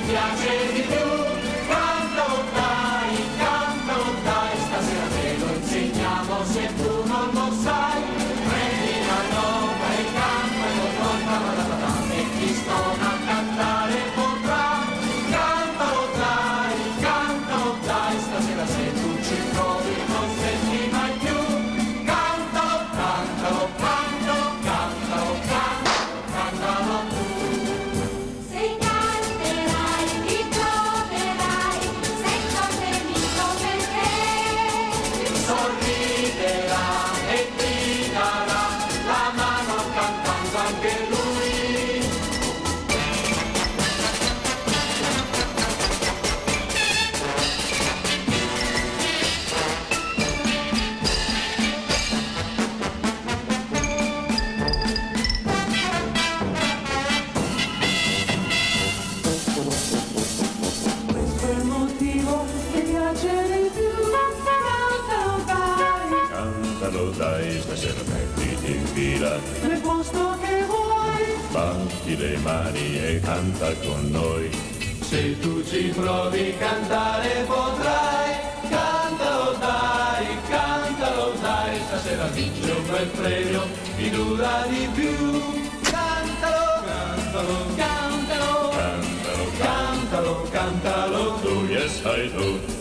piace di più. Cantalo dai, stasera te lo insegniamo se tu non lo sai. Prendi la nota e cantalo con e chi stona a cantare potrà. Cantalo dai, stasera se tu ci provi non smetti mai più. Cantalo tu. Se canterai ti troverai, sei contento perché Sorriderà e ti darà la mano cantando anche lui. Questo è il motivo che piace di più. Cantalo dai, stasera mettiti in fila, Nel posto che vuoi, batti le mani e canta con noi. Se tu ci provi cantare potrai. Cantalo dai, stasera vince un bel premio, ti dura di più. Cantalo Cantalo tu. tu, yes I do.